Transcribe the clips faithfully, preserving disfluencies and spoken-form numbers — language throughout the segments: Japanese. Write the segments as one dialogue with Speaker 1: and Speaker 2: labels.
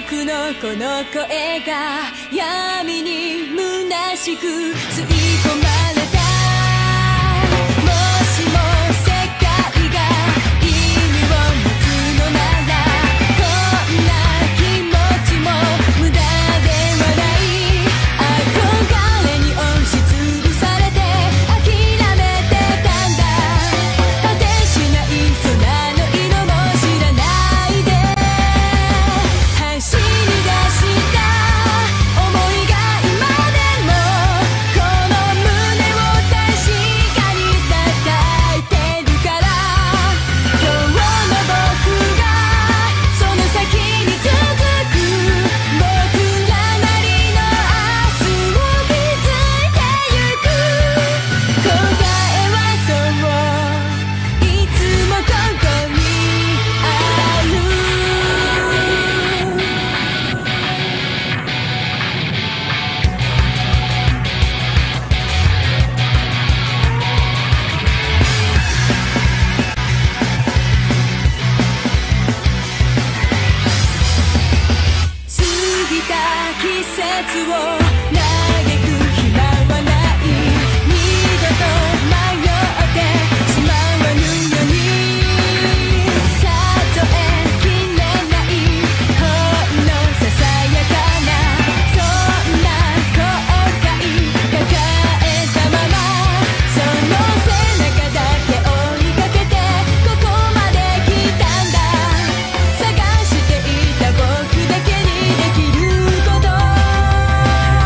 Speaker 1: 僕のこの声が闇に虚しく吸い込まれた。もしも世界が意味を持つのなら、こんな気持ちも無駄ではない。憧れに押しつぶされて諦めてたんだ。果てしない空の色も知らないで走り出した想いが今でもこの胸を確かに叩いてるから。今日の僕がその先に続く僕らなりの明日を築いてゆく。答えはそういつもここにある。過ぎた季節を嘆く暇はない。二度と迷ってしまわぬように。数えきれないほんのささやかなそんな後悔抱えたまま、その背中だけ追いかけてここまで来たんだ。探していた僕だけにできること、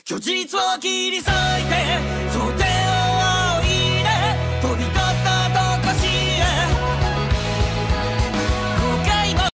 Speaker 2: 虚実を切り裂いて想定を追い入れ飛び